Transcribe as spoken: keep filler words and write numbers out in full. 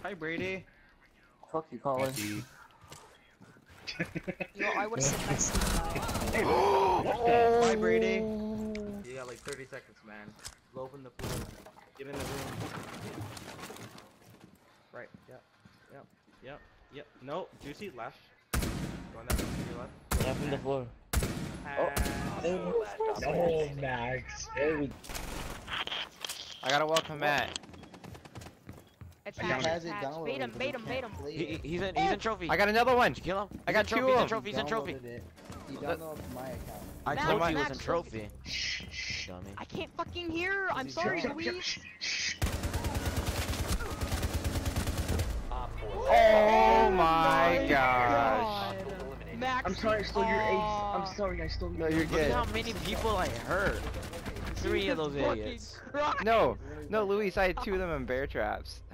Hi, Brady. Fuck you, Colin. Yo, I would've said nice to you. Oh. Hi, Brady. You got like thirty seconds, man. Open the floor. Get in the room. Right. Yep. Yep. Yep. Yep. No. Juicy left. Going that way to your left. Left in the floor. Oh. No, Max. There we I gotta welcome Matt. It's I hatch, got it's it. hatch. Bait him, bait him, bait him. He, he's in he's in trophy. I got another one. Did you kill him? I got He's in two trophy, of he's in them. trophy. He's in trophy. You downloaded my account. I Max, told you he was Max, in look. trophy. Shh, dummy. I can't fucking hear. I'm sorry, Louise. Oh my gosh. God. Max. I'm sorry, I stole your ace. Aw. I'm sorry, I stole your No, ace. you're Look good. at how many people I hurt. Three of those Jesus idiots. fucking Christ. No, no, Luis, I had two of them in bear traps.